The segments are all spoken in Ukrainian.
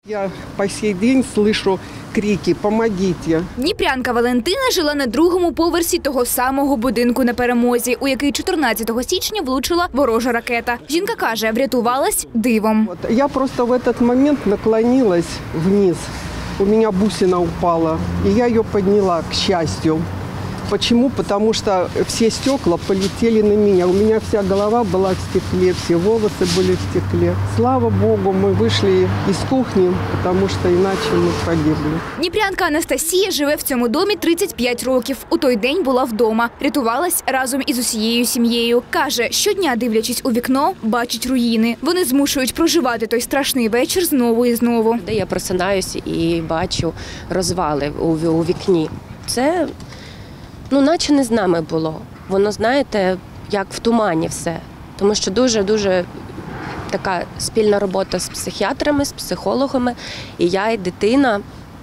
Я по сей день слышу крики «Помогите!». Дніпрянка Валентина жила на другому поверсі того самого будинку на Перемозі, у який 14 січня влучила ворожа ракета. Жінка каже, врятувалась дивом. Я просто в этот момент наклонилась вниз. У меня бусина упала, и я ее подняла, к счастью. Почему? Потому что все стекла полетели на меня. У меня вся голова была в стекле, все волосы были в стекле. Слава Богу, мы вышли из кухни, потому что иначе мы погибли. Дніпрянка Анастасія живе в цьому домі 35 років. У той день була вдома. Рятувалась разом із усією сім'єю. Каже, щодня, дивлячись у вікно, бачить руїни. Вони змушують проживати той страшний вечір знову і знову. Де я просинаюся і бачу розвали у вікні. Це... наче не з нами було. Воно, знаєте, як в тумані все. Тому що дуже-дуже така спільна робота з психіатрами, з психологами, і я, і дитина.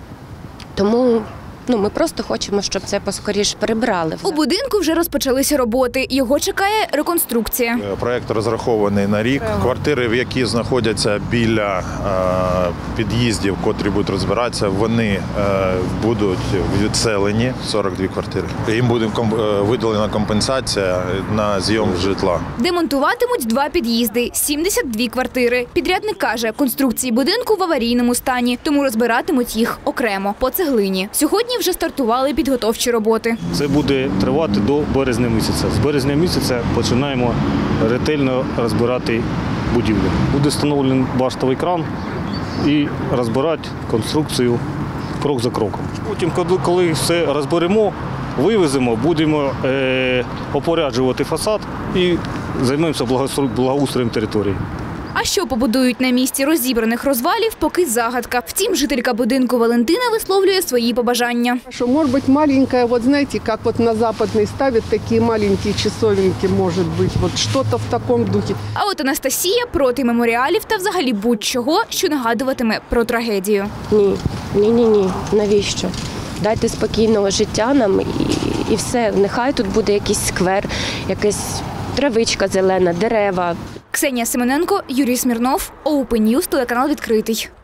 Тому ми просто хочемо, щоб це поскоріше прибрали. У будинку вже розпочалися роботи. Його чекає реконструкція. Проєкт розрахований на рік. Квартири, в які знаходяться біля під'їздів, котрі будуть розбиратися, вони будуть відселені, 42 квартири. Їм буде виділена компенсація на зйом житла. Демонтуватимуть 2 під'їзди, 72 квартири. Підрядник каже, конструкції будинку в аварійному стані, тому розбиратимуть їх окремо, по цеглині. Сьогодні вже стартували підготовчі роботи. Це буде тривати до березня місяця. З березня місяця починаємо ретельно розбирати будівлю. Буде встановлений баштовий кран і розбирати конструкцію крок за кроком. Потім, коли все розберемо, вивеземо, будемо опоряджувати фасад і займемося благоустроєм території. А що побудують на місці розібраних розвалів, поки загадка. Втім, жителька будинку Валентина висловлює свої побажання. Что, может быть, маленькая, вот знаете, как вот на Западной ставят такие маленькие часовенки, может быть, вот что-то в таком духе. А от Анастасія проти меморіалів та взагалі будь-чого, що нагадуватиме про трагедію. Ні. Навіщо? Дайте спокійного життя нам і все. Нехай тут буде якийсь сквер, якась травичка зелена, дерева. Ксенія Семененко, Юрій Смірнов, Open News, телеканал «Відкритий».